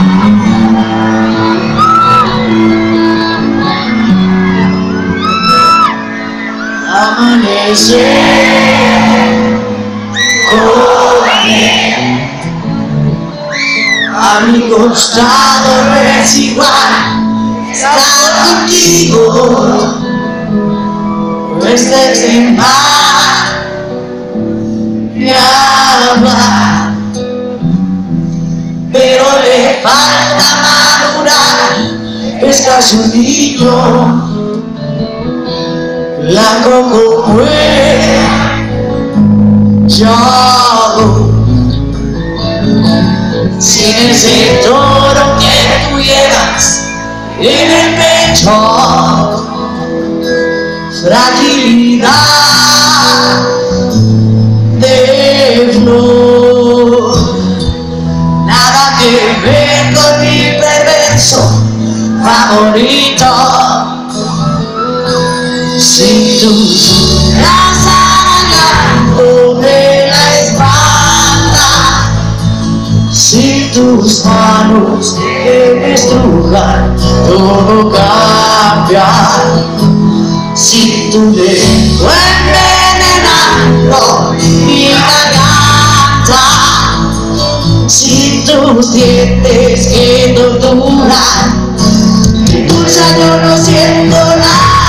Amanecer con él a mi costado, no es igual estar contigo. No estés en paz ni hablar, pero le falta madurar, es casi un niño. Blanco como él, yo sin ese toro que tú llevas en el pecho, fragilidad de flor, nada que ver con mi perverso favorito. Si tus brazos sangrando de la espalda, si tus manos deben estrujar, todo cambia. Si tu lengua envenenando mi garganta, si tus dientes que torturan, impulsa, yo no siento nada.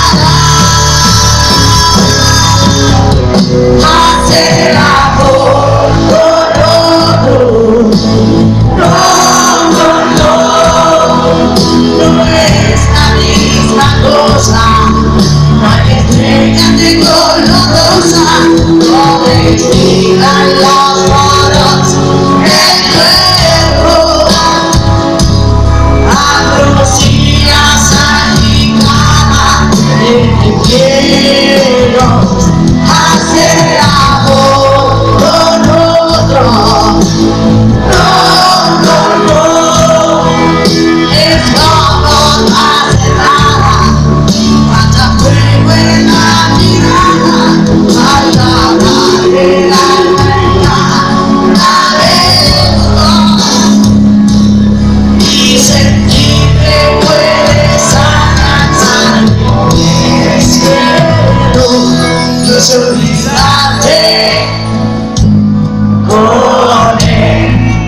Hacer el amor, no es la misma cosa. No hay estrellas de color rosa, no desfilan las manos, el cuerpo. Ambrosías a mi cama, te quiero. Hacer el amor con otro, no, es como no hacer nada. Falta fuego en la mirada, falta darle la vuelta una vez y sentir que puedes alcanzarme. Espero que se olvidarte con él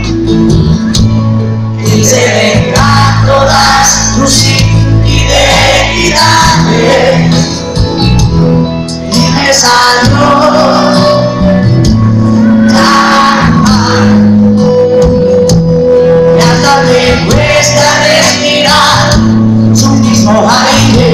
y se vengan todas tus infidelidades y me salió tan mal y hasta me cuesta respirar su mismo aire.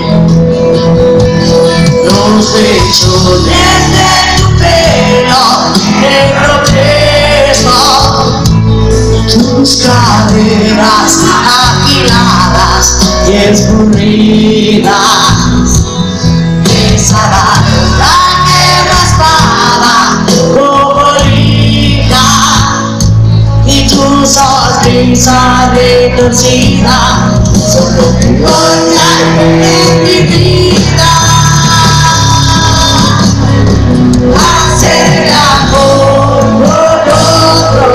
Los mechones de tu pelo negro tieso, tus caderas afiladas y escurridas, esa garganta que raspaba como lija y tu sonrisa retorcida son lo que importan en mi vida. Hacer el amor con otro,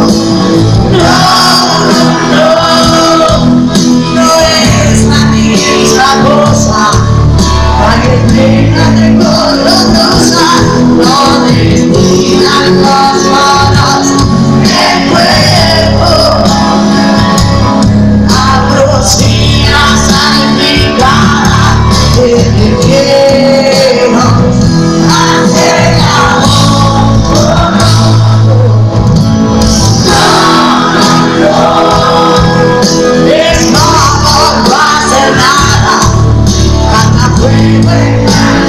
no es la misma cosa. No hay estrellas de color rosa, no destilan las manos, el cuerpo. Ambrosías salpicada, que te quiero. Hacer el amor con otro, es como no hacer nada. Hasta fuego en la